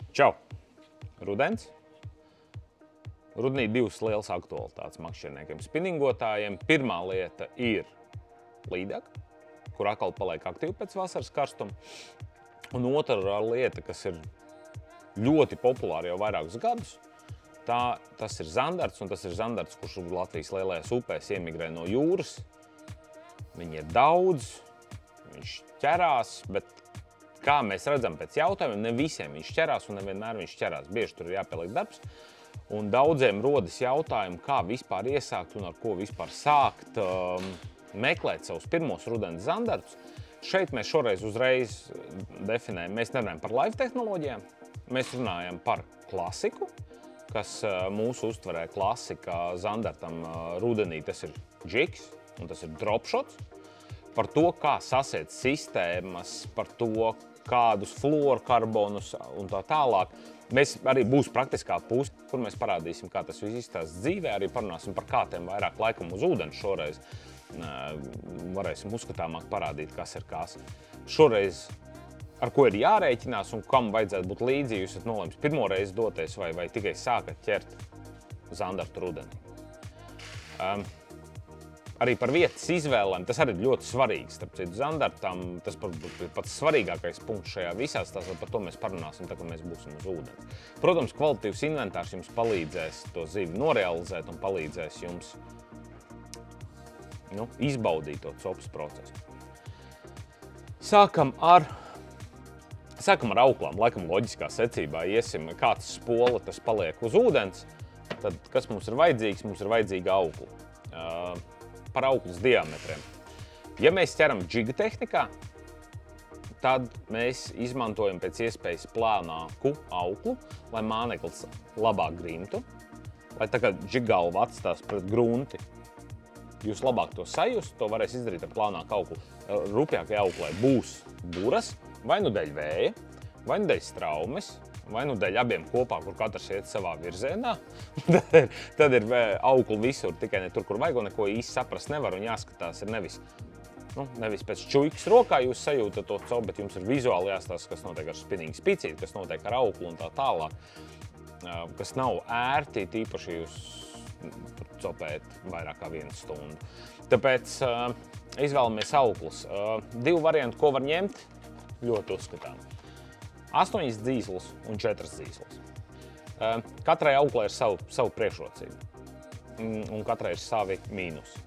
Čau! Rudens. Rudenī divas lielas aktualitātes makšķerniekiem, spinningotājiem. Pirmā lieta ir līdaka, kur atkal paliek aktīva pēc vasaras karstuma. Un otra lieta, kas ir ļoti populāra jau vairākus gadus, tas ir zandarts, un tas ir zandarts, kurš Latvijas lielajās upēs iemigrē no jūras. Viņi ir daudz, viņš ķerās, bet kā mēs redzam pēc jautājumiem, ne visiem viņš ķerās un nevienmēr viņš ķerās. Bieži tur ir jāpieliek darbs. Un daudziem rodas jautājumi, kā vispār iesākt un ar ko vispār sākt meklēt savus pirmos rudens zandartus. Šeit mēs šoreiz uzreiz definējam, mēs nerunājam par live tehnoloģijām, mēs runājam par klasiku, kas mūsu uztverē klasika zandartam rudenī, tas ir jigs un tas ir dropshots. Par to, kā sasiet sistēmas, par to, kādus fluorkarbonus un tā tālāk. Mēs arī būs praktiskā puse, kur mēs parādīsim, kā tas viss izstāsts dzīvē, arī parunāsim par kātiem vairāk laikam uz ūdeni šoreiz. Varēsim uzskatāmāk parādīt, kas ir kas. Šoreiz, ar ko ir jārēķinās un kam vajadzētu būt līdzi, jūs esat nolēmis pirmo reizi doties vai tikai sākat ķert zandartu rudenī. Arī par vietas izvēlēm, tas arī ļoti svarīgs. Starp citu, zandartam tas ir pats svarīgākais punkts šajā visā stāstā, par to mēs parunāsim, tā, kad mēs būsim uz ūdeni. Protams, kvalitatīvs inventārs jums palīdzēs to zivi norealizēt un palīdzēs jums izbaudīt to copas procesu. Sākam ar auklām, laikam loģiskā secībā iesim, kāds spola tas paliek uz ūdens. Tad, kas mums ir vajadzīgs? Mums ir vajadzīga aukla. Par auklas diametriem. Ja mēs ķeram džiga tehnikā, tad mēs izmantojam pēc iespējas plānāku auklu, lai māneklis labāk grimtu, lai tā kā džigalva atstās pret grunti. Jūs labāk to sajust, to varēs izdarīt ar plānāku auklu. Rupjākai auklai būs buras, vai nu dēļ vēja, vai nu dēļ straumes, vai nu dēļ abiem kopā, kur katrs iet savā virzienā. Tad ir aukli visur, tikai ne tur, kur vajag, un neko īsti saprast nevar, un jāskatās ir nevis pēc čuikas rokā jūs sajūtat to copu, bet jums ir vizuāli jāstāsta, kas notiek ar spinning spicīti, kas notiek ar auklu un tā tālāk, kas nav ērti, tīpaši jūs copēt vairāk kā 1 stundu. Tāpēc izvēlamies auklas. 2 varianti, ko var ņemt, ļoti uzskatām. 8 dzīslis un 4 dzīslis. Katrai auklai ir savu priekšrocību, un katrai ir savi mīnusi.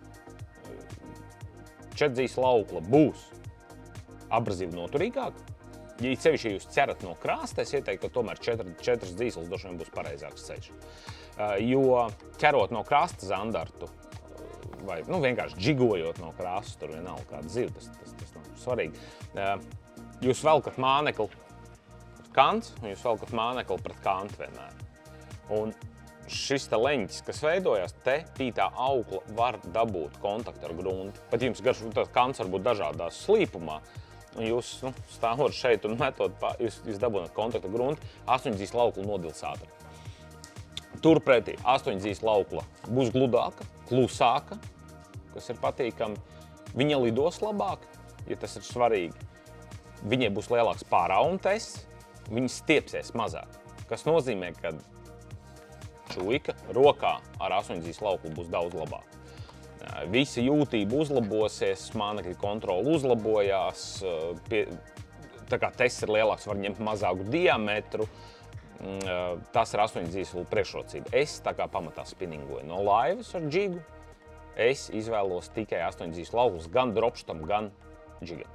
4 dzīsla aukla būs abrazīvi noturīgāka. Ja sevišķi jūs ķerat no krāsta, es ieteiktu, ka tomēr 4 dzīslis droši vien būs pareizāks ceļš. Jo ķerot no krasta zandartu, vai vienkārši džigojot no krasta, tur vienalga kāda ziva, tas nav svarīgi. Jūs velkat mānekli kants, un jūs velkat mānekli pret kantu vienmēr. Un šis te leņķis, kas veidojās, tā aukla var dabūt kontaktu ar grunti. Pat jums tas kants var būt dažādās slīpumā, un jūs stāvot šeit un metot, jūs dabūnat kontaktu ar grunti, 8 dzīsla aukla nodils ātri. Turpretī 8 dzīsla aukla būs gludāka, klusāka, kas ir patīkami. Viņa lidos labāk, ja tas ir svarīgi. Viņai būs lielāks pārauma tests, viņi stiepsies mazāk, kas nozīmē, ka čuika rokā ar 8 dzīsla auklu būs daudz labāk. Visa jūtība uzlabosies, mānekļa kontrola uzlabojās, tā kā tests ir lielāks, var ņemt mazāku diametru, tas ir 8 dzīslu priekšrocība. Es tā kā pamatā spinningoju no laivas ar džigu, es izvēlos tikai 8 dzīslu auklas, gan dropshotam, gan džigam.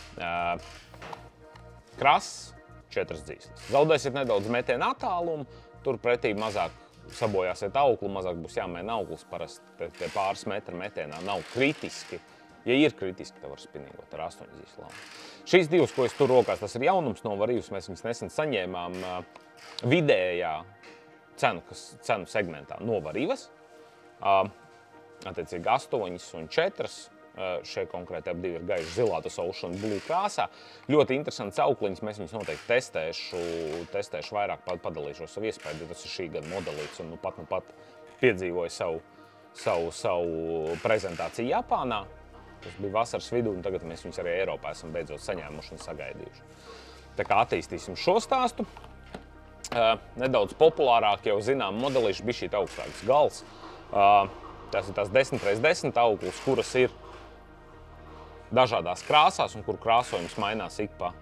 Krass, 4 dzīslis. Zaudēsiet nedaudz metiena attālumu, turpretī mazāk sabojāsiet auklu, mazāk būs jāmēna auklis, parasti tie pāris metri metienā nav kritiski. Ja ir kritiski, tad var spinningot ar 8 dzīslu auklu. Šīs divas, ko es tur rokās, tas ir jaunums no Varīvas, mēs viņas nesen saņēmām vidējā cenu segmentā no Varīvas. Attiecīgi 8 un 4. Šie konkrēti ap 2 ir gaiši zilā, tas ocean blue krāsā. Ļoti interesants aukliņas, mēs viņus noteikti testēšu vairāk, padalīšos savu iespēju, tas ir šī gada modelīts, un pat piedzīvoju savu prezentāciju Japānā. Tas bija vasaras vidū, un tagad mēs viņus arī Eiropā esam beidzot saņēmuši un sagaidījuši. Tā kā attīstīsim šo stāstu. Nedaudz populārāk jau zinām modelīši bija šī augstāks gals. Tas ir tās 10x10 auglis, kuras ir dažādās krāsās un kur krāsojums mainās ik pa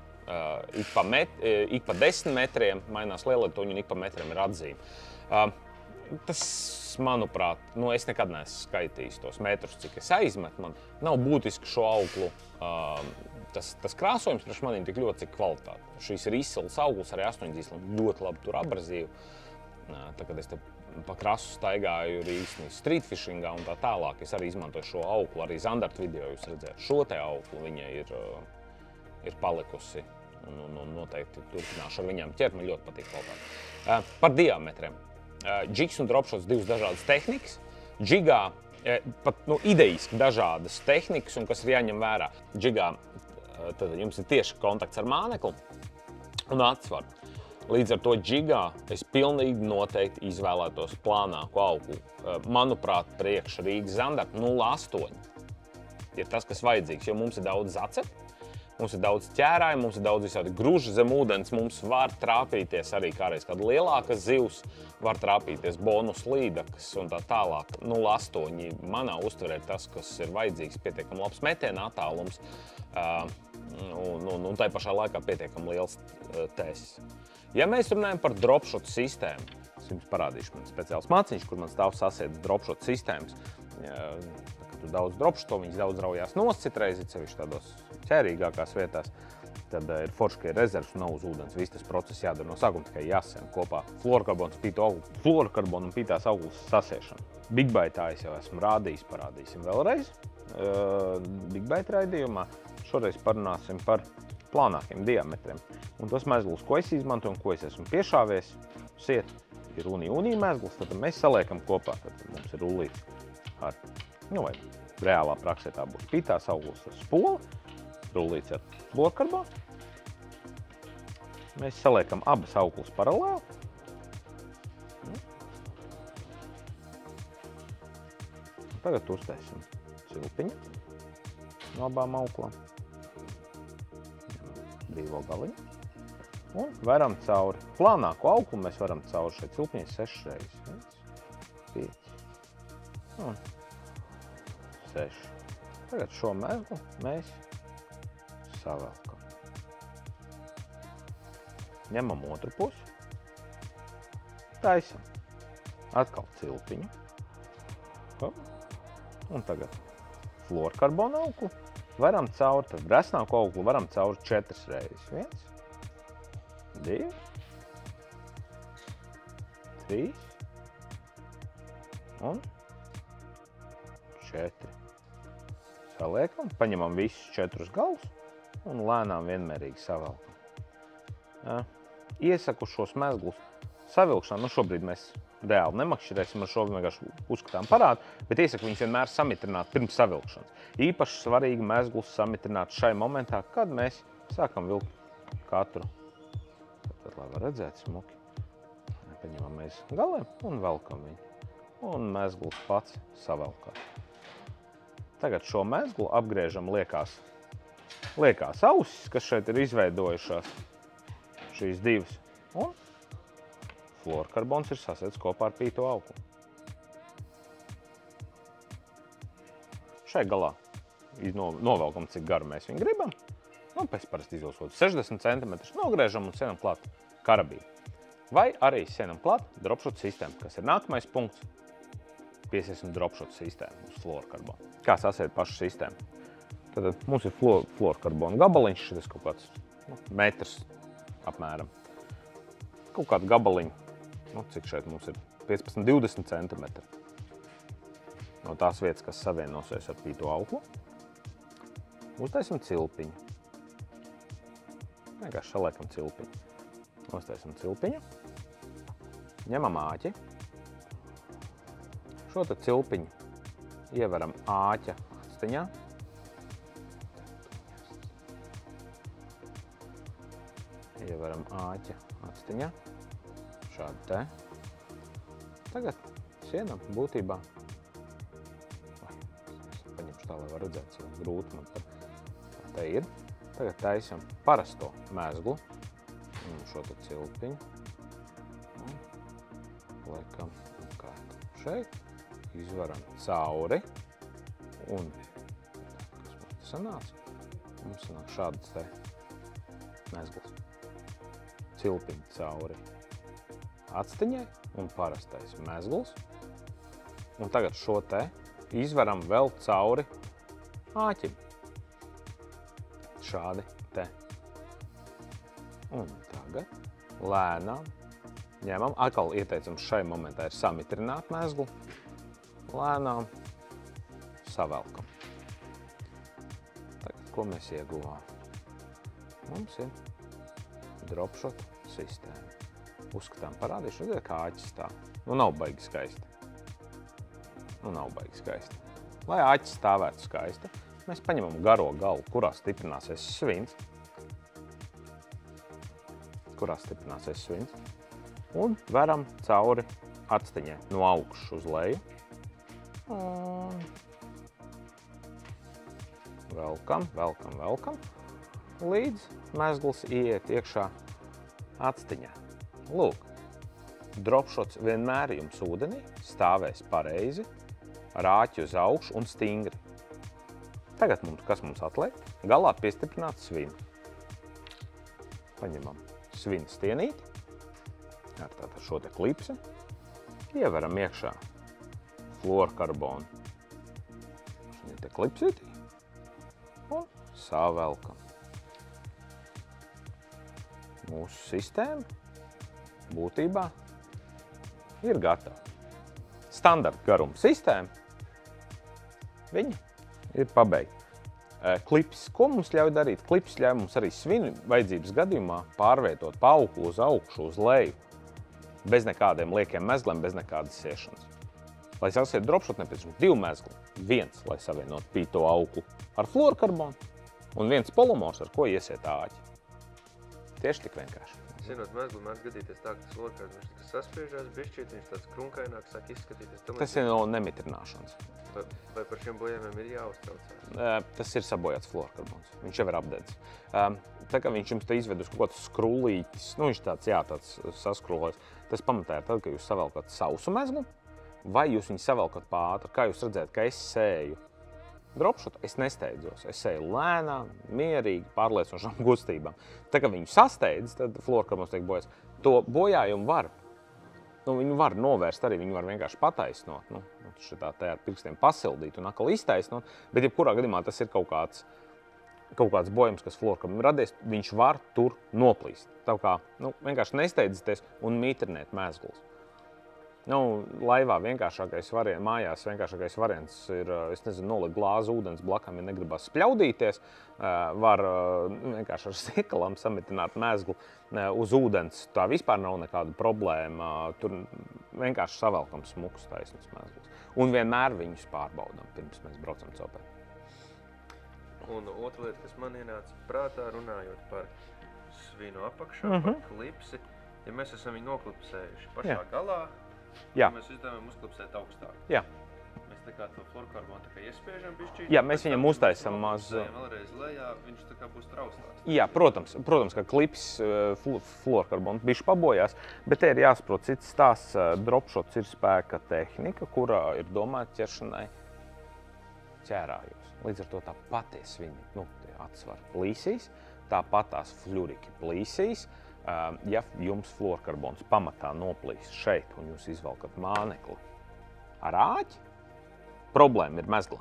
10 metriem, mainās lielietuņi un ik pa metriem ir atzīme. Tas, manuprāt, es nekad neesmu skaitījis tos metrus, cik es aizmetu. Man nav būtiski šo auglu. Tas krāsojums priekš manīm tik ļoti, cik kvalitāte. Šīs ir izcils auglis, arī 8 zīsli, ļoti labi tur abrazīvu. Tā, kad es te pa krasu staigāju īstenībā street fishingā un tā tālāk, es arī izmantoju šo auglu, arī Zandarta video jūs redzējāt. Šo te auglu viņai ir palikusi un noteikti turpināšu ar viņām ķert, man ļoti patīk kvalitāte. Par diametriem. Džigs un dropshots divas dažādas tehnikas. Džigā pat idejiski dažādas tehnikas un kas ir jāņem vērā. Džigā tad jums ir tieši kontakts ar mānekli un atsvaru. Līdz ar to džigā es pilnīgi noteikti izvēlētos plānāku auglu. Manuprāt, priekš Rīgas Zandarta 0,8 ir tas, kas vajadzīgs, jo mums ir daudz zacepu, mums ir daudz ķērāju, mums ir daudz visādi gruži zem ūdens, mums var trāpīties arī kādreiz kāda lielāka zivs, var trāpīties bonus līdakas un tā tālāk. 0,8 manā uztverē ir tas, kas ir vajadzīgs, pietiekami labs metiena attālums un tai pašā laikā pietiekami liels tēsis. Ja mēs runājam par dropshot sistēmu, es jums parādīšu man speciāls maciņš, kur man stāv sasietas dropshot sistēmas. Kad tu daudz dropshoto, viņas daudz raujās nost citreiz, sevišķi tādos ķērīgākās vietās, tad ir forši, ka ir rezervs un nav uz ūdens. Viss tas process jādara no sākuma, tikai jāsien kopā fluorokarbonu un pītās auglis sasiešana. Big Bite es jau esmu rādījis, parādīsim vēlreiz. Big Bite raidījumā šoreiz parunāsim par plānākiem diametriem. Un tos mezglus, ko es izmantoju un ko es esmu piešāvies, siet, ir unija mezgls, tad mēs saliekam kopā. Tad mums ir rullīts ar, vai reālā praksē tā būs pītās auglis ar spoli, rullīts ar fluorokarbonu. Mēs saliekam abas auglis paralēli. Tagad uztaisim cilpiņu no abām auklām. Brīvo galiņu. Un varam cauri. Plānāku auglu mēs varam cauri šeit cilpiņai 6 reizes. 1, 5 un 6. Tagad šo mezglu mēs savelkam. Ņemam otru pusi. Taisam. Atkal cilpiņu. Un tagad fluorokarbonu auglu. Varam cauri, tad resnāku auglu varam cauri 4 reizes. 1, 2, 3 un 4. Saliekam, paņemam visus 4 galus un lēnām vienmērīgi savelkam. Iesaku šos mezglus savilkšanā, šobrīd mēs reāli nemakšķerēsim ar šo, vienkārši uzskatām parādu, bet iesaku viņus vienmēr samitrināt pirms savilkšanas. Īpaši svarīgi mezglus samitrināt šai momentā, kad mēs sākam vilkt katru. Tad, lai var redzēt smuki, paņemam mēs galiem un velkam viņu. Un mezgls pats savelkās. Tagad šo mezglu apgriežam liekās ausis, kas šeit ir izveidojušās, šīs divas. Un fluorokarbons ir sasiets kopā ar pīto auglu. Šai galā novelkam, cik garu mēs viņu gribam. Pēc parasti izvilkot 60 cm, nogriežam un sienam klāt karabīnu. Vai arī sienam klāt dropshot sistēmu, kas ir nākamais punkts. Piesiesim dropshot sistēmu uz fluorokarbonu. Kā sasiet pašu sistēmu? Tad mums ir fluorokarbonu gabaliņš, šis kaut kāds metrs apmēram. Kaut kādu gabaliņu. Cik šeit mums ir 15–20 cm no tās vietas, kas savienosies ar pīto auglu. Uztaisim cilpiņu. Vienkārši saliekam cilpiņu. Uztaisim cilpiņu. Ņemam āķi. Šo te cilpiņu ieveram āķa atstiņā. Ieveram āķa atstiņā. Šādi te. Tagad sienam būtībā. Paņemšu tā, lai var redzēt, cik grūti man tā te ir. Tagad taisam parasto mezglu. Šo te cilpiņu. liekam šeit, izvaram cauri un, kas mums sanāca? Mums sanāk šāds te mezgls. Cilpiņi cauri atstiņai un parastais mezgls. Un tagad šo te izvaram vēl cauri āķim. Šādi te. Un tagad lēnām ņemam. Atkal ieteicams šai momentā ir samitrināt mezglu. Lēnām savelkam. Tagad, ko mēs ieguvām? Mums ir dropshot sistēma. Uzskatām parādīšu, redzēt, kā āķis stāv. Nu, nav baigi skaisti. Lai āķis stāvētu skaisti, mēs paņemam garo galu, kurā stiprināsies svins. Un veram cauri atstiņai no augšas uz leju. Un velkam, līdz mezgls ieiet iekšā atstiņā. Lūk, dropshots vienmēr jums ūdenī stāvēs pareizi, ar āķi uz augšu un stingri. Tagad kas mums atliek? Galā piestiprināt svinu. Paņemam svinu stienīti, ar tātad šo te klipsi, ieveram iekšā fluorkarbonu. Šī te klipsītī un savelkam. Mūsu sistēma būtībā ir gatava. Standarta garuma sistēma, viņa ir pabeigta. Klips, ko mums ļauj darīt? Klips ļauj mums arī svinu vajadzības gadījumā pārvietot pa auklu uz augšu, uz leju, bez nekādiem liekiem mezgliem, bez nekādas siešanas. Lai sasiet dropshot, nepieciešams 2 mezgli. Viens, lai savienot pīto auklu ar fluorkarbonu, un viens polymors, ar ko iesiet āķi. Tieši tik vienkārši. Zinot, mezglu mēdz gadīties tā, ka tas fluorkarbons viņš saspiežās bišķīt, viņš tāds krunkaināk sāk izskatīties. Tas ir no nemitrināšanas. Vai par šiem bojājumiem ir jāuztraucās? Tas ir sabojāts fluorkarbons. Viņš jau ir apdedzis. Tā kā viņš jums te izved uz kaut kāds skrūlītis, nu viņš tāds saskrūlēs, tas pamatā ir tad, ka jūs savelkat sausu mezglu, vai jūs viņu savelkat pātri. Kā jūs redzēt, ka es sēju dropshotu, es nesteidzos. Es eju lēnām, mierīgi, pārliecinošām kustībām. Tā kā viņu sasteidz, tad fluorkarbons tiek bojāts. To bojājumu var. Viņu var novērst arī, viņu var vienkārši pataisnot. Šitā te ar pirkstiem pasildīt un atkal iztaisnot. Bet jebkurā gadījumā tas ir kaut kāds bojājums, kas fluorkarbonam radies, viņš var tur noplīst. Tā kā vienkārši nesteidzieties un mitriniet mezglus. Laivā mājās vienkāršākais variants ir, nolikt glāzi ūdens blakām, ja negribas spļaudīties. Var vienkārši ar siekalām samitrināt mezglu uz ūdens. Tā vispār nav nekāda problēma. Tur vienkārši savelkam smukus taisnus mezglus. Un vienmēr viņus pārbaudam, pirms mēs braucam copē. Un otra lieta, kas man ienāca prātā, runājot par svinu apakšā, par klipsi. Ja mēs esam viņu noklipsējuši pašā galā, mēs uzdevām uzklipsēt augstāk. Jā. Mēs tā kā to fluorkarbonu tā kā iespiežam bišķīt. Jā, mēs viņam uztaisam maz. Vēlreiz lejā, viņš tā kā būs traustāks. Jā, protams, ka klips fluorkarbonu bišķi pabojās, bet te ir jāsaprot cits stāsts. Dropshots ir spēka tehnika, kurā ir domāta ķeršanai ķērājos. Līdz ar to tā paties viņi atsvar plīsīs, tāpat tās fluoriki plīsīs. Ja jums fluorkarbons pamatā noplīst šeit un jūs izvelkat mānekli ar āķi, problēma ir mezglā.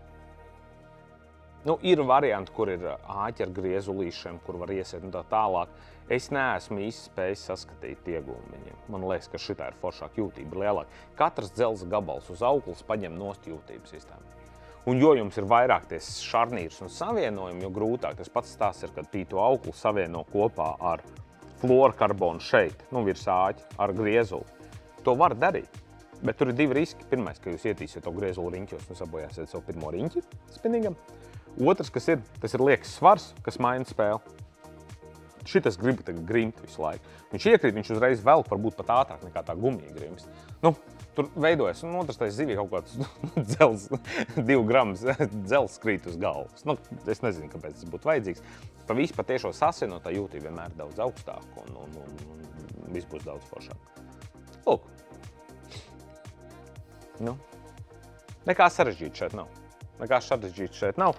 Ir varianti, kur ir āķi ar griezulīšiem, kur var iesiet un tā tālāk. Es neesmu īsti spējis saskatīt ieguvumu viņiem. Man liekas, ka šitā ir foršāk, jūtība lielāka. Katrs dzelzs gabals uz auklas paņem nost jūtības sistēmu. Un jo jums ir vairāk ties šarnīrs un savienojumi, jo grūtāk. Tas pats stāsts ir, kad pīto auklu savieno kopā ar fluorkarbonu šeit, virs āķa, ar griezuli. To var darīt, bet tur ir 2 riski. Pirmais, ka jūs ietīsiet to griezuli riņķos un sabojāsiet savu pirmo riņķi spinningam. Otrs, tas ir liekas svars, kas maina spēli. Šitas grib tagad grimt visu laiku. Viņš iekrīt, viņš uzreiz velk, varbūt pat ātrāk nekā tā gumija grimst. Tur veidojas, un otrs tais zivī kaut kāds dzels, 2 grams dzels krīt uz galvas. Es nezinu, kāpēc tas būtu vajadzīgs. Pa tiešo sasienotā jūtība vienmēr daudz augstāk un viss būs daudz foršāk. Lūk, Nu, nekā sarežģīta šeit nav.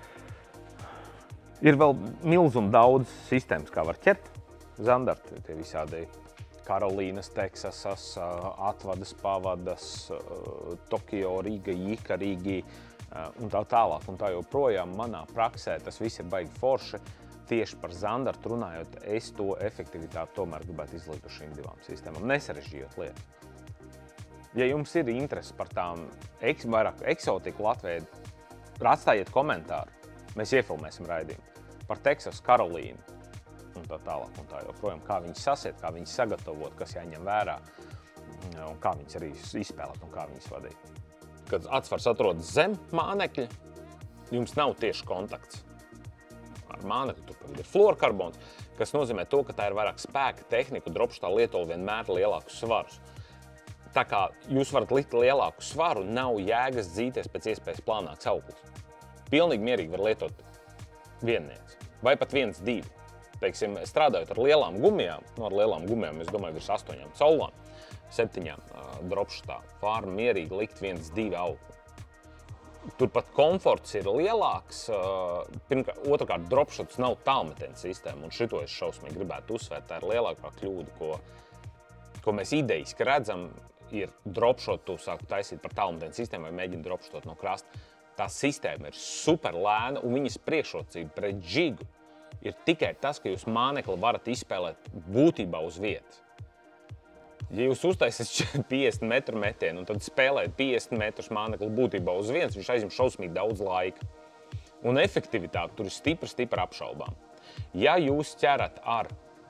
Ir vēl milzum daudz sistēmas, kā var ķert. Zandarti, tie visādi Karolīnas, Teksasas, atvadas, pavadas, Tokio, Rīga, Jika, Rīgi un tā tālāk. Un tā joprojām manā praksē tas viss ir baigi forši. Tieši par zandartu runājot, es to efektivitāti tomēr gribētu izlikt uz šīm divām sistēmām, nesarežģījot lietu. Ja jums ir interesi par tām vairāk eksotiku Latvijai, atstājiet komentāru, mēs iefilmēsim raidījumu par Teksas, Karolīnu un tā tālāk un tā joprojām, kā viņas sasiet, kā viņas sagatavot, kas jāņem vērā un kā viņas arī izspēlēt un kā viņas vadīt. Kad atsvars atrodas zem mānekļa, jums nav tieši kontakts ar mānekli, tur ir fluorkarbons, kas nozīmē to, ka tā ir vairāk spēka tehnika, dropšotā lieto vienmēr lielākus svarus. Tā kā jūs varat likt lielāku svaru, nav jēgas dzīties pēc iespējas plānāks auglis. Pilnīgi mierīgi var lietot vienniec, vai pat 1-2. Teiksim, strādājot ar lielām gumijām, ar lielām gumijām, es domāju, virs 8 caulām, 7 dropšotā, var mierīgi likt 1-2 augli. Turpat komforts ir lielāks, otrkārt dropšots nav tālmetiena sistēma, un šito es šausmīgi gribētu uzsvērt, tā ir lielākā kļūda, ko mēs idejiski redzam, ir dropšotu sāku taisīt par tālmetienu sistēmu vai mēģina dropšotot no krasta. Tā sistēma ir super lēna un viņas priekšrocība pret džigu ir tikai tas, ka jūs mānekli varat izspēlēt būtībā uz vietas. Ja jūs uztaisat 50 metru metienu un tad spēlējat 50 metrus mānekli būtībā uz vietas, viņš aizņem šausmīgi daudz laika. Un efektivitāte tur ir stipri apšaubām. Ja jūs ķerat ar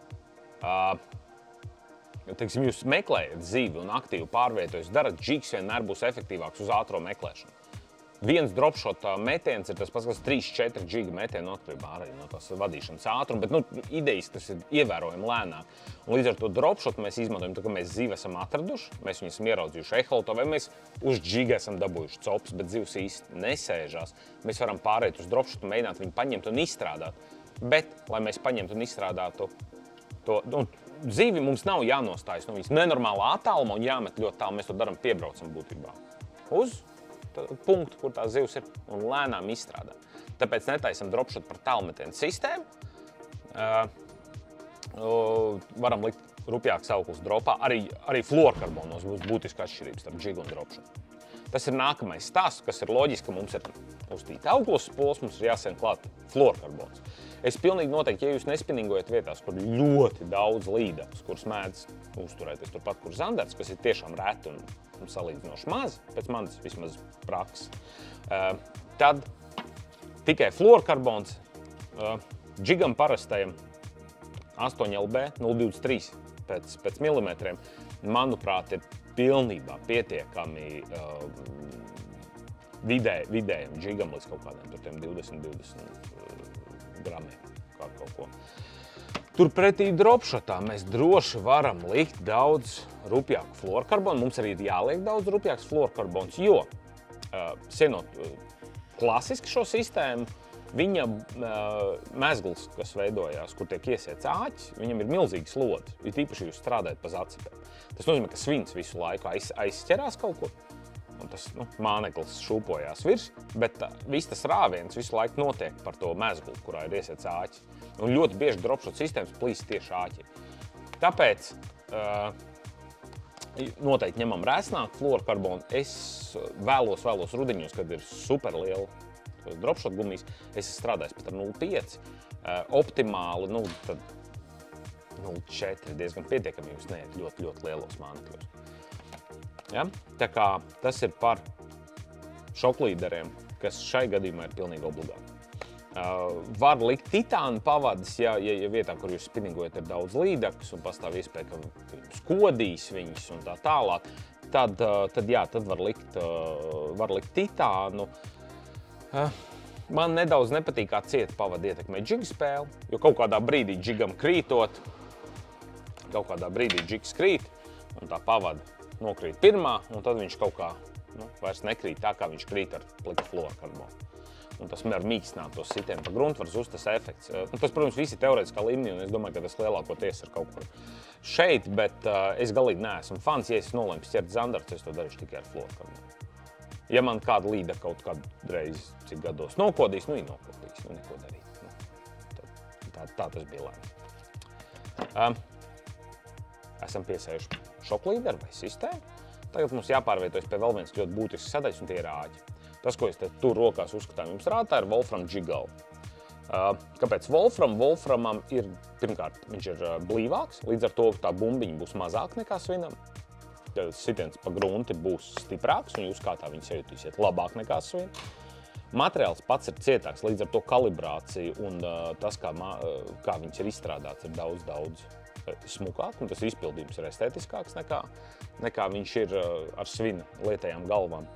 teiksim, jūs meklējat zivi un aktīvi pārvietojas, darat, džigs vienmēr būs efektīvāks uz ātro meklēšanu. Viens dropshot metiens ir tas pats, kas 3-4 džiga metienu atkarībā arī no tās vadīšanas ātruma, bet idejas tas ir ievērojami lēnāk. Un līdz ar to dropshot mēs izmantojam, tā, ka mēs zivi esam atraduši, mēs viņu esam ieraudzījuši eholotā, vai mēs uz džiga esam dabūjuši cops, bet zivs īsti nesēžās. Mēs varam pārēt uz dropshotu, mēģināt viņu paņemt un izstrādāt. Bet, lai mēs paņemtu un izstrādātu to, zivi mums nav jānostājas no viņas nenormālā attālumā un jāmet ļoti tālu, mēs to darām piebraucam būtībā uz punktu, kur tā zivs ir un lēnām izstrādā. Tāpēc netaisam dropshot par tālmetienu sistēmu. Varam likt rupjāks auglis dropā. Arī fluorkarbonos būs būtiska atšķirības starp džigu un dropshot. Tas ir nākamais stāsts, kas ir loģiski, ka mums ir uztīta auglos spols, mums ir jāsien klāt fluorkarbons. Es pilnīgi noteikti, ja jūs nespiningojat vietās, kur ļoti daudz līdavas, kuras mēdz uzturēties turpat, kur zandarts, kas ir tiešām reti un salīdzinoši maz, pēc manas vismaz prakses, tad tikai fluorkarbons džigam parastajam 8LB 0,23 pēc milimetriem, manuprāt, ir pilnībā pietiekami vidējam džigam līdz kaut kādiem 20 gramiem, kā kaut ko. Turpretī dropshotā mēs droši varam likt daudz rupjāku fluorkarbonu. Mums arī ir jāliek daudz rupjāks fluorkarbons, jo sienot klasiski šo sistēmu, viņa mezgls, kas veidojās, kur tiek iesiets āķis, viņam ir milzīgs lods, it īpaši jūs strādājat pa zacipēm. Tas nozīmē, ka svins visu laiku aizķerās kaut kur, un tas māneklis šūpojās virs, bet viss tas rāviens visu laiku notiek par to mezglu, kurā ir iesiets āķis. Un ļoti bieži dropshot sistēmas plīst tieši āķi. Tāpēc noteikti ņemam rēsnāku fluorkarbonu. Es vēlos rudeņos, kad ir super liela dropshot gumijas, es strādāju pat ar 0,5. Optimāli, tad 0,4 diezgan pietiekami, jūs neiet ļoti lielos mānekļos. Ja? Tā kā tas ir par šoklīderiem, kas šai gadījumā ir pilnīgi obligāti. Var likt titāna pavadas, ja vietā, kur jūs spiningojat, ir daudz līdakas un pastāv iespēja, ka jums kodīs viņas un tā tālāk, tad var likt titānu. Man nedaudz nepatīk, kā cieta pavada ietekmē džiga spēli, jo kaut kādā brīdī džigam krītot, kaut kādā brīdī džigs krīt un tā pavada nokrīt pirmā, un tad viņš kaut kā vairs nekrīt tā, kā viņš krīt ar pliktu fluorkarbonu. un tas var mīkstināt tos sitienu pa gruntu, var zust tas efekts. Tas, protams, visi teorētiskā līmenī, un es domāju, ka tas lielākoties ir kaut kur šeit, bet es galīgi neesmu fans. Ja es nolēmu ķert zandarts, es to darīšu tikai ar fluorkarboну. Ja man kāda līda kaut kādu reizi, cik gados nokodīs, nu, nokodīs, nu, neko darīt. Tā tas bija lēma. Esam piesējuši šoklīderu vai sistēmu. Tagad mums jāpārvietojas pie vēl viens ļoti būtisks sadaļas, un tie ir āķi. Tas, ko es te tur rokās uzskatām jums rātā, ir Wolfram Jiggle. Kāpēc Wolfram? Wolframam ir, pirmkārt, viņš ir blīvāks, līdz ar to tā bumbiņa būs mazāk nekā svinam. Sitiens pa grunti būs stiprāks, un jūs kā tā viņu sajutīsiet labāk nekā svin. Materiāls pats ir cietāks, līdz ar to kalibrācija un tas, kā viņš ir izstrādāts, ir daudz smukāk, un tas izpildījums ir estētiskāks nekā viņš ir ar svina lietējām galvām.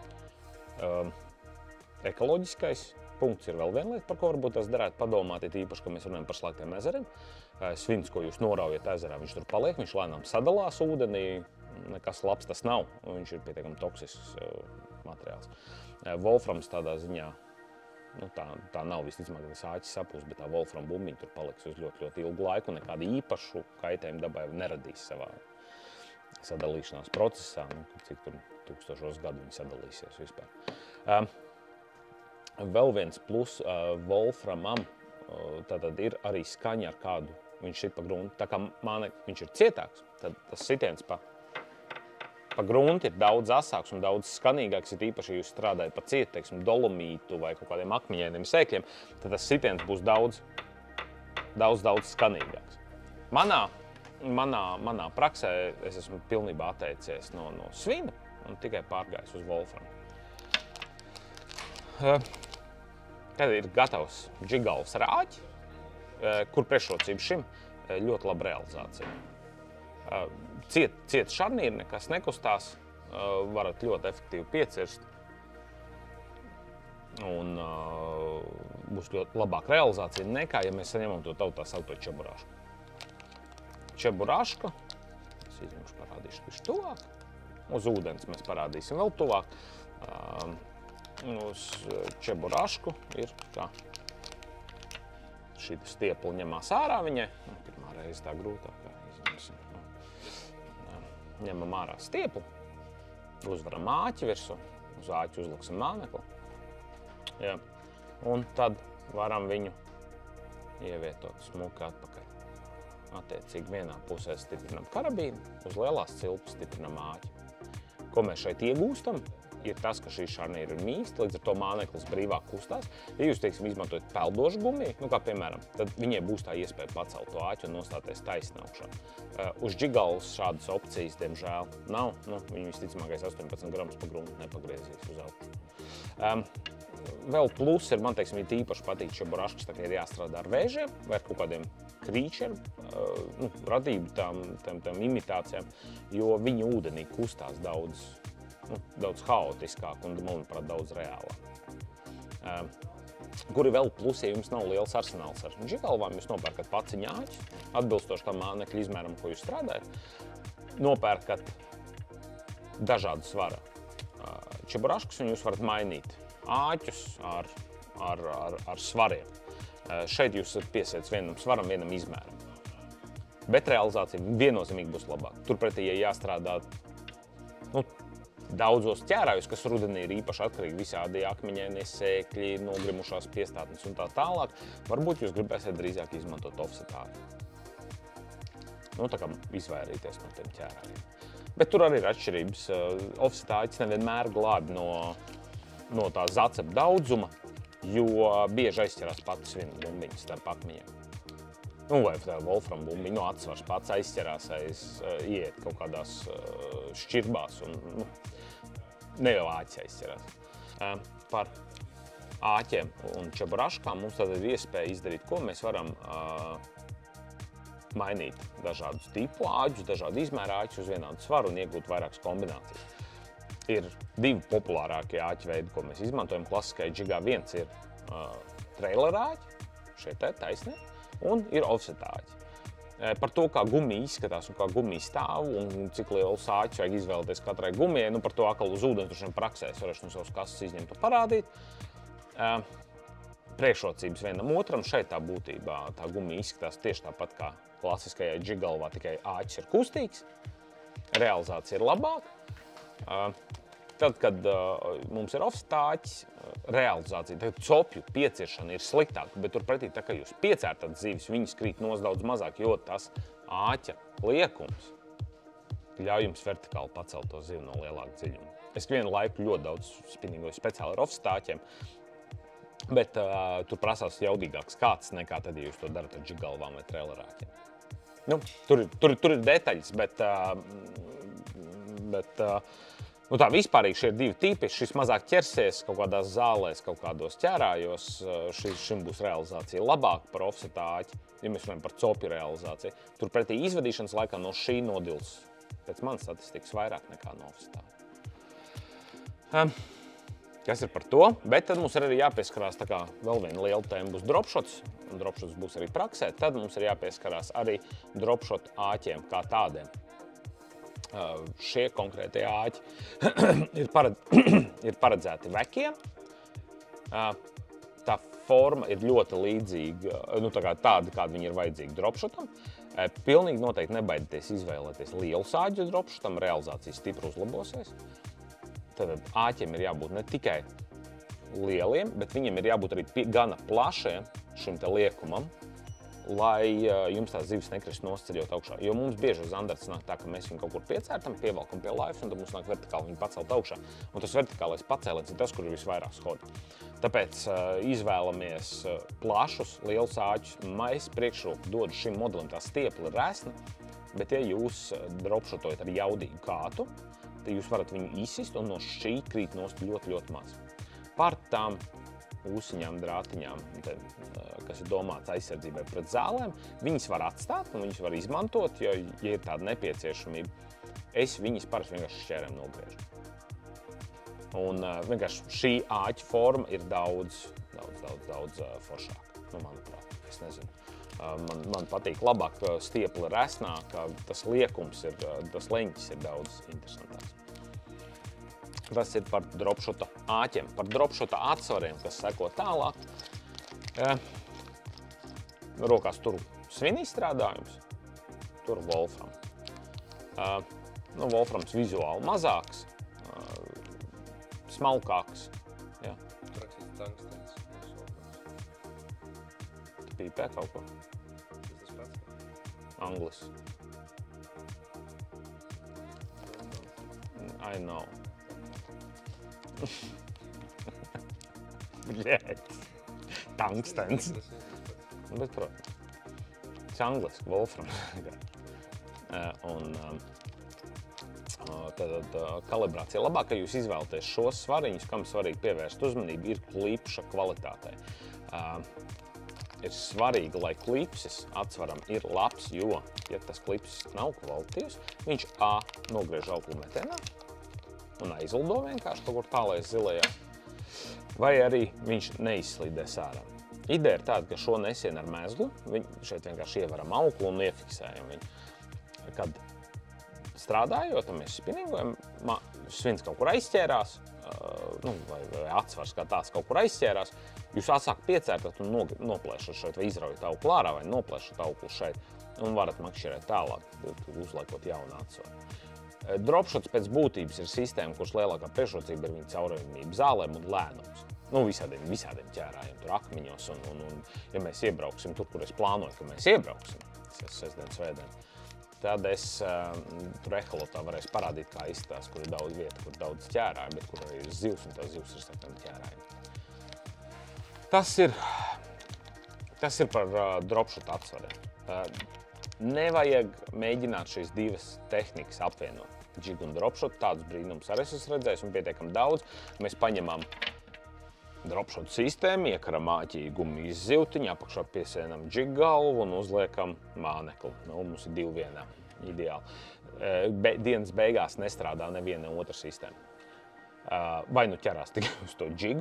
Ekoloģiskais punkts ir vēl viena lieta, par ko varbūt tas derētu padomāt, ir īpaši, ka mēs runājam par slēgtiem ezeriem. Svins, ko jūs noraujat ezerā, viņš tur paliek, viņš lēnām sadalās ūdenī, nekas labs tas nav, un viņš ir pietiekami toksisks materiāls. Wolframs tādā ziņā, nu, tā nav visticamāk, ka tas āķis sapūs, bet tā Wolfram bumbiņa tur paliks uz ļoti ilgu laiku un nekādu īpašu kaitējumu dabai neradīs savā sadalīšanās procesā, nu, cik tur tūkstošos gadu viņi sadalīsies vispār. Vēl viens plus Wolframam, tātad ir arī skaņa ar kādu viņš šit pa grunti. Tā kā viņš ir cietāks, tad tas sitiens pa grunti ir daudz asāks un daudz skanīgāks, ir īpaši, ja jūs strādājat pa cietu, teiksim, dolomītu vai kaut kādiem akmeņainiem sēkļiem, tad tas sitiens būs daudz skanīgāks. Manā praksē es esmu pilnībā atteicies no svina un tikai pārgājis uz Wolframu. Tad ir gatavs Jiggles rāķi, kur priekšrocība šim ļoti laba realizācija. Ciet šarnīri, nekas nekustās, varat ļoti efektīvi piecirst un būs ļoti labāka realizācija nekā, ja mēs saņemam to tautā saukto čeburāšku. Čeburāška, es izņemšu parādīšu visu tuvāk, uz ūdens mēs parādīsim vēl tuvāk. Uz čeburāšku ir tā. Šī stiepla ņemās ārā viņai. Pirmā reize tā grūtākā izņemsim. Ņemam ārā stieplu, uzvaram āķi virsū, uz āķi uzliksim mānekli. Ja. Un tad varam viņu ievietot smuki atpakaļ. Attiecīgi vienā pusē stiprinam karabīnu, uz lielās cilpas stiprinam āķi. Ko mēs šeit iegūstam? Ir tas, ka šī šarnīra ir mīsta, līdz ar to māneklis brīvāk kustās. Ja jūs, teiksim, izmantojat peldošu gumiju, nu kā piemēram, tad viņai būs tā iespēja pacelt to āķi un nostāties taisni augšā. Uz Jiggles šādas opcijas, diemžēl, nav. Nu, viņi visticamākais 18 gramus pa gruntu nepagriezīs uz augšu. Vēl plus ir, man teiksim, ir īpaši patīk čeburāškas, tā kā ir jāstrādā ar vēžiem vai ar kaut kādiem krīčeru, radību tām imitācijām, jo viņi ūdenī kustās daudz haotiskāk un, manuprāt, daudz reālāk. Kuri vēl plus, ja jums nav liels arsenāls ar Jigglēm, jūs nopērkat paciņu āķi, atbilstoši tam mānekļa izmēram, ko jūs strādājat. Nopērkat dažādu svara čeburāškas, un jūs varat mainīt āķus ar svariem. Šeit jūs piesiet vienam svaram, vienam izmēram. Bet realizācija viennozīmīgi būs labāka. Turpretī, ja jāstrādā daudzos ķērājus, kas rudenī ir īpaši atkarīgi visādi akmeņainie sēkļi, nogrimušās piestātnes un tā tālāk, varbūt jūs gribēsiet drīzāk izmantot offsetāju. Tā kā izvairīties no tiem ķērājiem. Bet tur arī ir atšķirības. Offsetājas nevienmēr glābi no tā zacep daudzuma, jo bieži aizķerās pati svina bumbiņas starp akmeņiem. Vai tā Wolfram bumbiņa, atsvars pats aizķerās, ieiet kaut kādās šķirbās un ne jau āķis aizķerās. Par āķiem un čeburāškām mums tad ir iespēja izdarīt, ko mēs varam mainīt dažādus tipu āķus, dažādu izmēru āķus uz vienādu svaru un iegūt vairākas kombinācijas. Ir divi populārākie āķi veidi, ko mēs izmantojam klasiskajā Jiggā. Viens ir trailer āķi, šeit taisnē, un ir offset āķi. Par to, kā gumija izskatās un kā gumija stāv un cik lielu āķus vajag izvēlēties katrai gumijai, par to atkal uz ūdens praksē es varēšu no savas kases izņemt un parādīt. Priekšrocības vienam otram. Šeit tā būtībā tā gumija izskatās tieši tāpat kā klasiskajai džigalvā, tikai āķis ir kustīgs. Realizācija ir labāka. Tad, kad mums ir offset āķis, realizācija, tad copju pieciešana ir sliktāka, bet turpretī, tā kā jūs piecērtat zivis, viņas krīt nos daudz mazāk, jo tas āķa liekums ļauj jums vertikāli pacelt to zivu no lielāka dziļuma. Es vienu laiku ļoti daudz spinningoju speciāli ar offset āķiem, bet tur prasās jaudīgāks kāds nekā tad, ja jūs to darat ar džigalvām vai trailerāķiem. Nu, tur ir detaļas, bet tā vispārīgi šie ir divi tipi. Šis mazāk ķersies kaut kādās zālēs, kaut kādos ķērājos. Šim būs realizācija labāka par offset āķi, ja mēs runājam par copju realizāciju. Turpretī izvadīšanas laikā no šī nodils pēc manas statistikas vairāk nekā no offset āķi. Kas ir par to, bet tad mums ir arī jāpieskarās tā kā vēl viena liela tēma būs dropshots, un dropshots būs arī praksē, tad mums ir jāpieskarās arī dropshot āķiem kā tādiem. Šie konkrētie āķi ir paredzēti vekiem. Tā forma ir ļoti līdzīga, tāda, kāda viņi ir vajadzīga dropshotam. Pilnīgi noteikti nebaidieties izvēlēties lielu āķu dropshotam, realizācija stipri uzlabosies. Tad āķiem ir jābūt ne tikai lieliem, bet viņiem ir jābūt arī gana plašiem šim te liekumam, lai jums tās zivis nekrist nosceļot augšā. Jo mums bieži uz Anderts nāk tā, ka mēs viņu kaut kur piecērtam, pievalkam pie laivas, un tad mums nāk vertikāli viņu pacelt augšā. Un tas vertikālais pacēliens ir tas, kur ir visvairāk skodu. Tāpēc izvēlamies plašus, lielus āķus. Mēs priekšroku dodu šim modelim, tā stiepla ir resna, bet ja jūs dropshotojat ar jaudīgu kātu, tad jūs varat viņu izsist un no šī krīt nost ļoti, ļoti maz. Par tām ūsiņām, drātiņām, kas ir domāts aizsardzībai pret zālēm, viņas var atstāt un viņas var izmantot, jo, ja ir tāda nepieciešamība, es viņas parasti vienkārši šķērēm nogriežu. Un vienkārši šī āķa forma ir daudz foršāka, manuprāt, es nezinu. Man patīk labāk stiepla resnāka, tas liekums ir, tas leņķis ir daudz interesantāks. Tas ir par dropshota āķiem. Par dropshota atsvariem, kas seko tālāk. Rokās tur svin izstrādājums, tur wolfram. Wolframs vizuāli mazāks, smalkāks. Jā. Rakstīts tungstens. Tu pīpē kaut ko? Tas pats. Anglis. I know. Tungstens. Bet, protams, tas angliski, wolfram. Tad kalibrācija labāk, ka jūs izvēlaties šos svariņus, kam svarīgi pievērst uzmanību, ir klipša kvalitātei. Ir svarīgi, lai klipsis atsvaram ir labs, jo, ja tas klipsis nav kvalitīvs, viņš nogriež auklu metienā un aizlido vienkārši kaut kur tālais zilajā, vai arī viņš neizslīdēs ārā. Ideja ir tāda, ka šo nesien ar mezglu, šeit vienkārši ievaram auklu un iefiksējam viņu. Kad strādājot, un mēs spinningojam, svins kaut kur aizķērās, vai atsvars kā tāds kaut kur aizķērās, jūs atsāk piecērtat un noplēšat šeit, vai izraujat auklu ārā, vai noplēšat auklu šeit, un varat makšķerēt tālāk, uzliekot jaunu atsvaru. Dropshots pēc būtības ir sistēma, kuras lielākā priekšrocība ir viņa caurējumība zālēm un lēnums. Visādiem ķērājiem, tur akmeņos, un ja mēs iebrauksim tur, kur es plānoju, ka mēs iebrauksim, sestdien, svētdien, tad es tur eholotā varēšu parādīt, kā izskatās, kur ir daudz vieta, kur daudz ķērāji, bet kur arī ir zivs, un tās zivs ir starpiem ķērājiem. Tas ir par dropshot atsvariem. Nevajag mēģināt šīs divas tehnikas apvienot. Jig un dropshot, tādus brīnumus arī esmu redzējis un pietiekami daudz. Mēs paņemam dropshot sistēmu, iekaram āķī gumijas zivtiņu, apakšā piesienam jig galvu un uzliekam mānekli. Mums ir 2 vienā, ideāli. Dienas beigās nestrādā neviena otra sistēma. Vai nu ķerās tikai uz to jigu,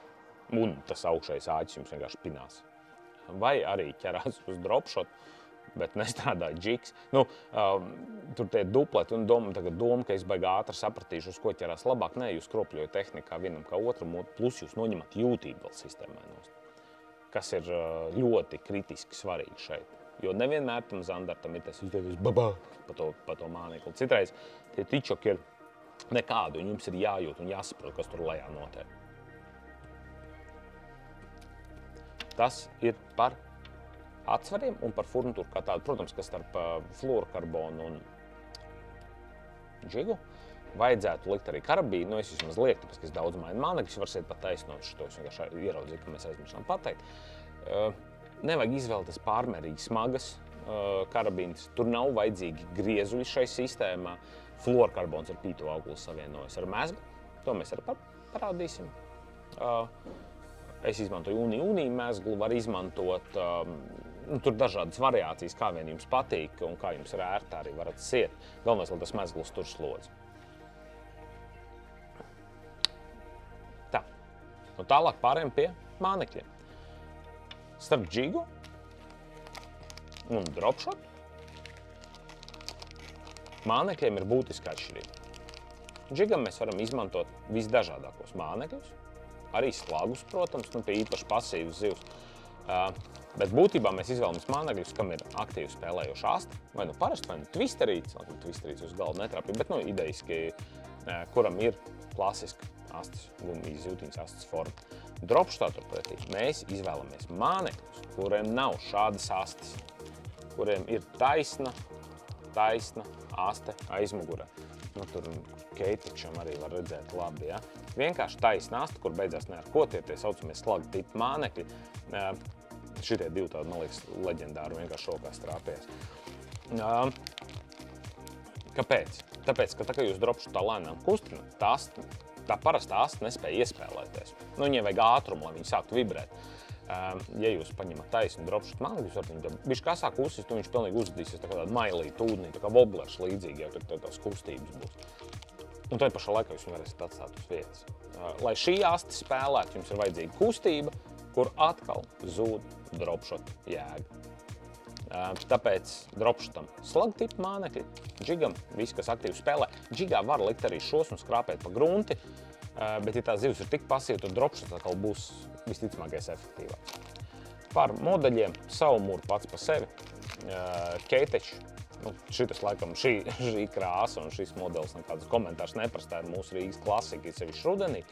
un tas augšējais āķis jums vienkārši pinās. Vai arī ķerās uz dropshot, bet nestrādāja džiks. Tur tie dupleti un doma, ka es baigi ātri sapratīšu, uz ko ķerās labāk. Nē, jūs kropļojat tehnikā vienam kā otram, plus jūs noņemat jūtību vēl sistēmai nost, kas ir ļoti kritiski svarīgi šeit. Jo nevienmēr tam zandartam ir tas izdevies babā pa to mānekli. Citreiz tie tičoki ir nekādu, un jums ir jājūt un jāsaprot, kas tur lejā notiek. Tas ir par atsvariem un par furnitūru kā tādu. Protams, ka starp fluorokarbonu un džigu vajadzētu likt arī karabīnu. Es vismaz lieku, tāpēc, ka es daudz mainu mānekļus, var sēt pat taisnot šo. Es vienkārši ieraudzīju, ka mēs aizmirstām pateikt. Nevajag izvēlēties pārmērīgi smagas karabīnas. Tur nav vajadzīgi griezuļi šai sistēmā. Fluorokarbons ar pīto auguli savienojas ar mezglu. To mēs arī parādīsim. Es izmantoju uni mezglu, var izmantot tur dažādas variācijas, kā vien jums patīk un kā jums ir ērtā arī varat siet. Galvenais, lai tas mezgls tur slodzi. Tā. Un tālāk pārējām pie mānekļiem. Starp džigu un dropshot mānekļiem ir būtiska atšķirība. Džigam mēs varam izmantot visdažādākos mānekļus, arī slagus, protams, pie īpaši pasīvas zivs. Bet būtībā mēs izvēlamies mānekļus, kam ir aktīvi spēlējoša asta, vai parasti, vai twisterīts, twisterīts uz galvu netrāpīja, bet idejiski, kuram ir klasiska astes, gumijas zīltiņas astes forma. Dropshotā turpretī mēs izvēlamies mānekļus, kuriem nav šādas astes, kuriem ir taisna aste aizmugurē. Tur keitečam arī var redzēt labi, ja? Vienkārši taisna aste, kur beidzās ne ar ko tie saucamie slaga tipa mānekļi. Šitie divi tādi, man liekas, leģendāri vienkārši šokā strāpies. Kāpēc? Tāpēc, ka tā kā jūs dropshotā lēnām kustināt, tā parastā aste nespēja iespēlēties. Viņai vajag ātrumu, lai viņi sāktu vibrēt. Ja jūs paņemat taisnu dropshot mānekļus, viņš kā sāk uzsist, viņš pilnīgi uzvedīsies tā kā tāda mailīta ūdenī, tā kā woblers līdzīgi, ja tur tās kustības būs. Un tai pašā laikā jūs varēsiet atstāt uz vietas. Lai šī aste spēlētu, jums ir vajadzīga kustība, kur atkal zūd dropshot jēga. Tāpēc dropshotam slaga tipa mānekļi, džigam viss, kas aktīvi spēlē. Džigā var likt arī šos un skrāpēt pa grunti, bet ja tā zivs ir tik pasīva, tad dropshot atkal būs visticamākais efektīvāks. Par modeļiem savu mūru pats pa sevi. Keiteči, šitas laikam šī krāsa un šis modelis nekādas komentārs neprastā ir mūsu Rīgas klasika, ir sevišķi rudenī.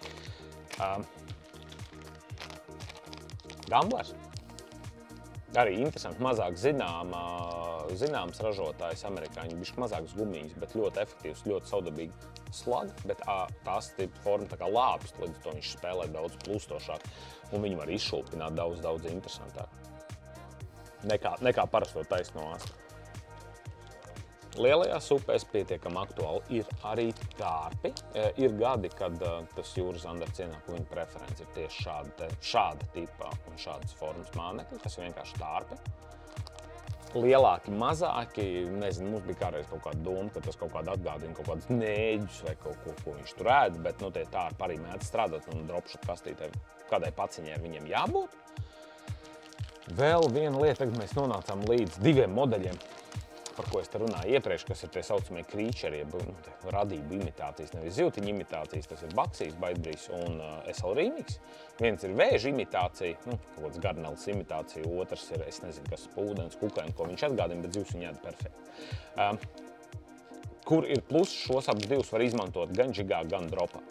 Gamblers. Arī interesanti, mazāk zināms ražotājs amerikāņi, bišķi mazāks gumijas, bet ļoti efektīvs, ļoti saudabīgi slaga, bet tās tipa forma tā kā lāpst, līdz to viņš spēlē daudz plustošāk, un viņu var izšūpināt daudz interesantāk nekā parasto taisno astu. Lielajās upēs pietiekami aktuāli ir arī tārpi. Ir gadi, kad tas jūras zandarts ienāk, un viņa preference ir tieši šāda tipa un šādas formas mānekļi, kas ir vienkārši tārpi. Lielāki, mazāki, nezinu, mums bija kādreiz kaut kāda doma, ka tas kaut kāda atgādina kaut kādus nēģus vai kaut ko viņš tur ēd, bet tie tārpi arī mēdz strādāt un dropshot kastītē kādai paciņai viņiem jābūt. Vēl viena lieta, tagad mēs nonācām līdz diviem modeļiem, par ko es te runāju iepriekš, kas ir tie saucamie krīčeri, radību imitācijas, nevis zivtiņu imitācijas, tas ir Baxijs, Baitbrijs un SL Remix. Viens ir vēža imitācija, kaut kāds garneles imitācija, otrs ir, es nezinu, kas ūdens, kukaiņu, ko viņš atgādina, bet zivs viņa ēd perfekti. Kur ir plus, šos abus divus var izmantot gan džigā, gan dropā.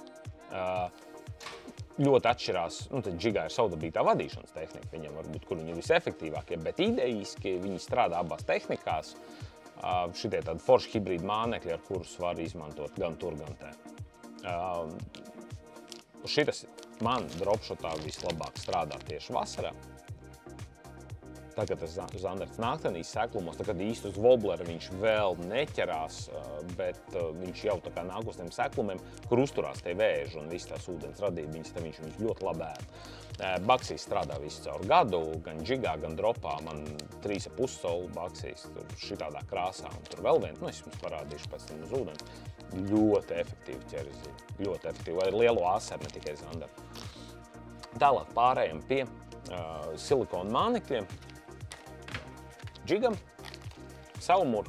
Ļoti atšķirās, tad džigā ir saudabītā vadīšanas tehnika, viņam varbūt, kur viņi ir visefektīvākie, bet idejiski viņi strādā abās tehnikās. Šitie tādi forši hibrīdi mānekļi, ar kurus var izmantot gan tur, gan te. Šitas man dropshotā vislabāk strādā tieši vasarā. Tagad tas zandarts naktenīs seklumos, kad īsti uz woblera viņš vēl neķerās, bet viņš jau tā kā nāk uz tiem seklumiem, kur uzturās tie vēži un viss tās ūdens radība, viņš ļoti labi ēd. Baxijs strādā visu caur gadu, gan džigā, gan dropā. Man 3,5 solu Baxijs šitādā krāsā un tur vēl viena, es jums parādīšu pēc tam uz ūdens. Ļoti efektīvi ķeris zivi, ļoti efektīvi, ar lielu asaru, ne tikai zandartu. Tālāk pārējām pie silikona mānekļiem. džigam, saumuru.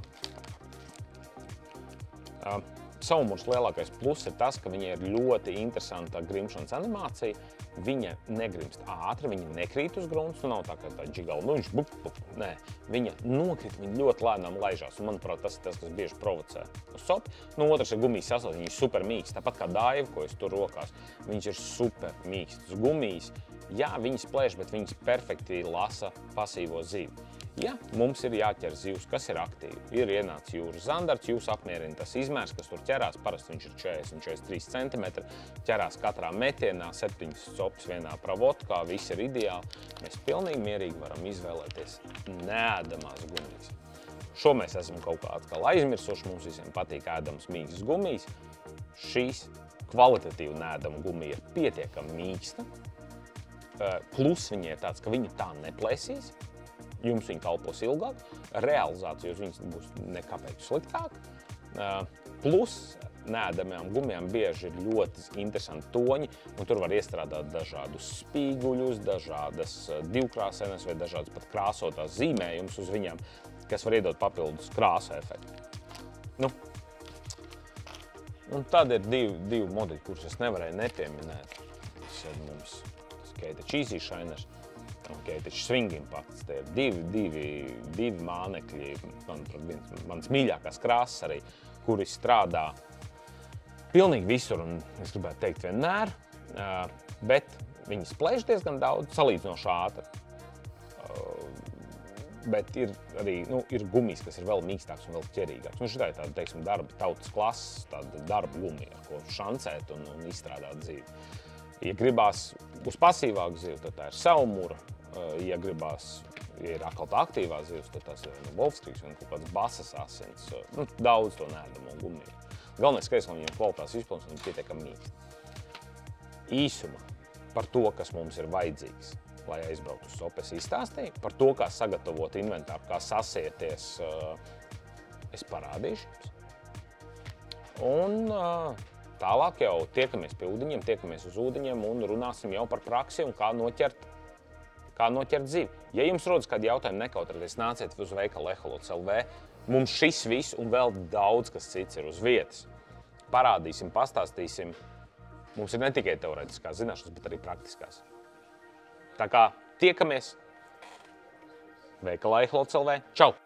Saumurs lielākais pluss ir tas, ka viņai ir ļoti interesanta grimšanas animācija. Viņa negrimst ātri, viņa nekrīt uz grunts, nav tā kā tā džigala, nē, viņa nokrīt, viņa ļoti lēnām laižās, un manuprāt, tas ir tas, kas bieži provocē uz sopi. Otrs ir gumijas sasaukt, viņš ir super mīksts, tāpat kā daiva, ko es tur rokās, viņš ir super mīksts. Gumijas, jā, viņas plēš, bet viņas perfekti lasa pasīvo zivi. Ja mums ir jāķer zivs, kas ir aktīvi, ir ienācis jūras zandarts, jūs apmierina tas izmērs, kas tur ķerās, parasti viņš ir 40–43 cm, ķerās katrā metienā, 7 copis vienā pravotkā, viss ir ideāli. Mēs pilnīgi mierīgi varam izvēlēties neēdamās gumijas. Šo mēs esam kaut kā atkal aizmirsuši, mums visiem patīk ēdams mīkstas gumijas. Šīs kvalitatīvi neēdama gumija ir pietiekami mīksta, plus viņa ir tāds, ka viņa tā neplēsīs. Jums viņa kalpos ilgāk, realizācijos viņas būs nekāpēc sliktāk. Plus neēdamajām gumijām bieži ir ļoti interesanti toņi, un tur var iestrādāt dažādus spīguļus, dažādas divkrāsainas vai dažādas pat krāsotās zīmējumus uz viņām, kas var iedot papildus krāsu efektu. Un tad ir divi modeļi, kurus es nevarēju nepieminēt. Tas ir mums Keita Cheesy Shiners un Keita Swing Impacts. Tie ir divi mānekļi, manuprāt, mans mīļākās krāsas arī, kuri strādā pilnīgi visur, un es gribētu teikt vienmēr, bet viņas plēš diezgan daudz, salīdzinoši ātri. Bet ir arī ir gumijas, kas ir vēl mīkstāks un vēl ķerīgāks. Šitā ir tāda, teiksim, tautas klases, tāda darba gumija, ar ko šancēt un izstrādāt zivi. Ja gribās uz pasīvāku zivu, tad tā ir saumura. Ja gribās, ja ir atkal tā aktīvā zivs, tad tas ir Wolfskrīgs vai kaut kāds basas asins. Daudz to neēdamo gumiju. Galvenais, ka viņiem kvalitātes izpilns un pietiekami mīkst. Īsumā par to, kas mums ir vajadzīgs, lai aizbrauktu uz sopu, es izstāstīju. Par to, kā sagatavot inventāru, kā sasieties, es parādīšu jums. Un tālāk jau tiekamies pie ūdeņiem, tiekamies uz ūdeņiem un runāsim jau par praksi un kā noķert zivi. Ja jums rodas kādi jautājumi, nekautrieties, nāciet uz veikalu Eholots LV. Mums šis viss un vēl daudz kas cits ir uz vietas. Parādīsim, pastāstīsim. Mums ir ne tikai teorētiskās zināšanas, bet arī praktiskās. Tā kā tiekamies veikalā Eholots LV. Čau!